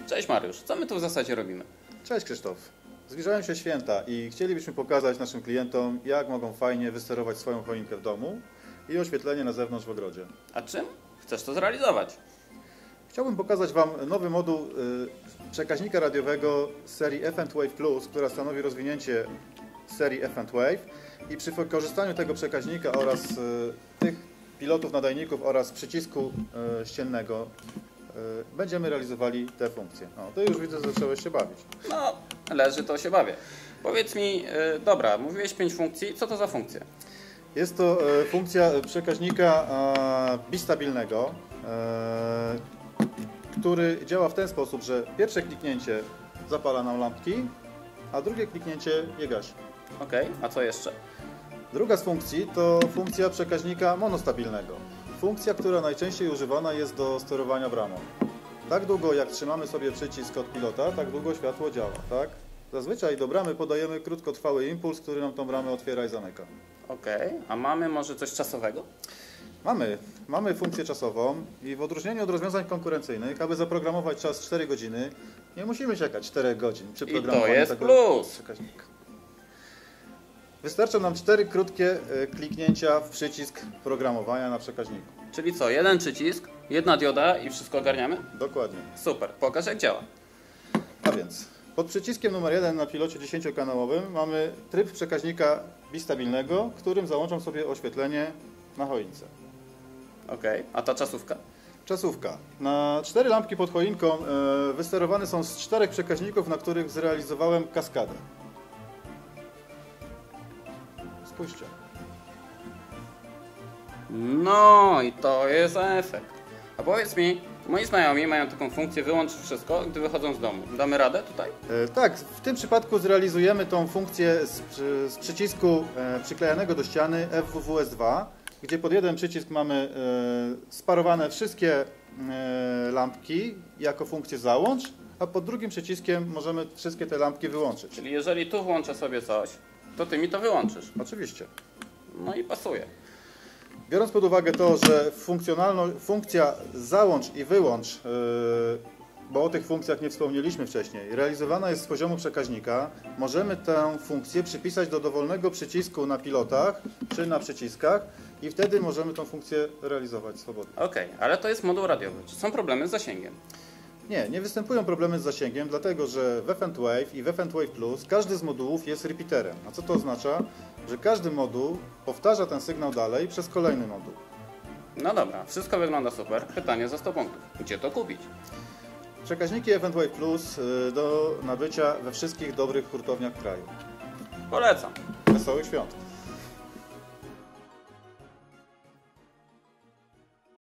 Cześć Mariusz, co my tu w zasadzie robimy? Cześć Krzysztof. Zbliżają się święta i chcielibyśmy pokazać naszym klientom, jak mogą fajnie wysterować swoją choinkę w domu i oświetlenie na zewnątrz w ogrodzie. A czym chcesz to zrealizować? Chciałbym pokazać Wam nowy moduł przekaźnika radiowego z serii F&Wave Plus, która stanowi rozwinięcie serii F&Wave i przy wykorzystaniu tego przekaźnika oraz tych pilotów nadajników oraz przycisku ściennego będziemy realizowali te funkcje. No, to już widzę, że zacząłeś się bawić. No, leży to się bawię. Powiedz mi, dobra, mówiłeś 5 funkcji, co to za funkcje? Jest to funkcja przekaźnika bistabilnego, który działa w ten sposób, że pierwsze kliknięcie zapala nam lampki, a drugie kliknięcie je gasi. Okej, a co jeszcze? Druga z funkcji to funkcja przekaźnika monostabilnego. Funkcja, która najczęściej używana jest do sterowania bramą. Tak długo jak trzymamy sobie przycisk od pilota, tak długo światło działa, tak? Zazwyczaj do bramy podajemy krótkotrwały impuls, który nam tą bramę otwiera i zamyka. Okej, a mamy może coś czasowego? Mamy funkcję czasową i w odróżnieniu od rozwiązań konkurencyjnych, aby zaprogramować czas 4 godziny, nie musimy czekać 4 godzin przy I to programowaniu jest tego plus. przekaźnika. Wystarczą nam 4 krótkie kliknięcia w przycisk programowania na przekaźniku. Czyli co, jeden przycisk, jedna dioda i wszystko ogarniamy? Dokładnie. Super, pokaż jak działa. A więc pod przyciskiem numer 1 na pilocie 10-kanałowym mamy tryb przekaźnika bistabilnego, którym załączam sobie oświetlenie na choince. Okej, a ta czasówka? Czasówka. Na 4 lampki pod choinką wysterowane są z 4 przekaźników, na których zrealizowałem kaskadę. Spójrzcie. No i to jest efekt. A powiedz mi, moi znajomi mają taką funkcję wyłącz wszystko, gdy wychodzą z domu. Damy radę tutaj? Tak, w tym przypadku zrealizujemy tą funkcję z przycisku przyklejanego do ściany FWWS2, gdzie pod jeden przycisk mamy sparowane wszystkie lampki jako funkcję załącz, a pod drugim przyciskiem możemy wszystkie te lampki wyłączyć. Czyli jeżeli tu włączę sobie coś, to ty mi to wyłączysz. Oczywiście. No i pasuje. Biorąc pod uwagę to, że funkcja załącz i wyłącz, bo o tych funkcjach nie wspomnieliśmy wcześniej, realizowana jest z poziomu przekaźnika, możemy tę funkcję przypisać do dowolnego przycisku na pilotach czy na przyciskach i wtedy możemy tę funkcję realizować swobodnie. Okej, ale to jest moduł radiowy. Czy są problemy z zasięgiem? Nie występują problemy z zasięgiem, dlatego że w F&Wave i w F&Wave Plus każdy z modułów jest repeaterem. A co to oznacza? Że każdy moduł powtarza ten sygnał dalej przez kolejny moduł. No dobra, wszystko wygląda super. Pytanie za 100 punktów. Gdzie to kupić? Przekaźniki F&Wave Plus do nabycia we wszystkich dobrych hurtowniach kraju. Polecam. Wesołych świąt!